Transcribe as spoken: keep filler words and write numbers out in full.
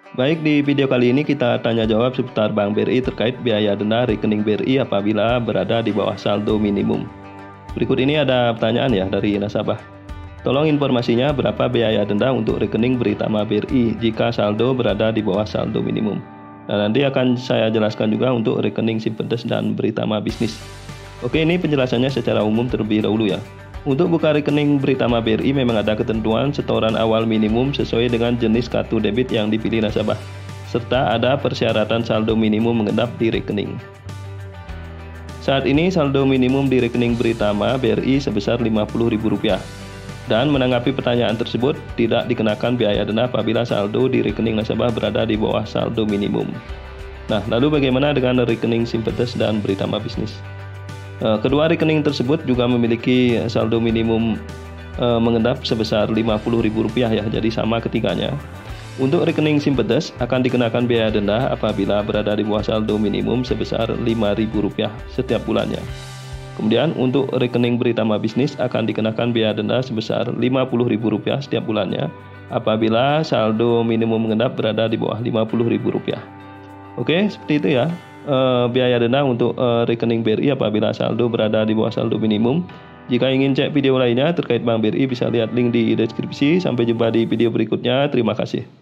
Baik, di video kali ini kita tanya jawab seputar Bank B R I terkait biaya denda rekening B R I apabila berada di bawah saldo minimum. Berikut ini ada pertanyaan ya dari nasabah. Tolong informasinya berapa biaya denda untuk rekening Britama B R I jika saldo berada di bawah saldo minimum. Nah, nanti akan saya jelaskan juga untuk rekening Simpedes dan Britama Bisnis. Oke, ini penjelasannya secara umum terlebih dahulu ya. Untuk buka rekening Britama B R I memang ada ketentuan setoran awal minimum sesuai dengan jenis kartu debit yang dipilih nasabah, serta ada persyaratan saldo minimum mengendap di rekening. Saat ini saldo minimum di rekening Britama B R I sebesar lima puluh ribu rupiah. Dan menanggapi pertanyaan tersebut, tidak dikenakan biaya denda apabila saldo di rekening nasabah berada di bawah saldo minimum. Nah, lalu bagaimana dengan rekening Simpedes dan Britama Bisnis? Kedua rekening tersebut juga memiliki saldo minimum e, mengendap sebesar lima puluh ribu rupiah ya, jadi sama ketiganya. Untuk rekening Simpedes akan dikenakan biaya denda apabila berada di bawah saldo minimum sebesar lima ribu rupiah setiap bulannya. Kemudian untuk rekening Britama Bisnis akan dikenakan biaya denda sebesar lima puluh ribu rupiah setiap bulannya apabila saldo minimum mengendap berada di bawah lima puluh ribu rupiah. Oke, seperti itu ya. Uh, biaya denda untuk uh, rekening B R I apabila saldo berada di bawah saldo minimum. Jika ingin cek video lainnya terkait Bank B R I bisa lihat link di deskripsi. Sampai jumpa di video berikutnya. Terima kasih.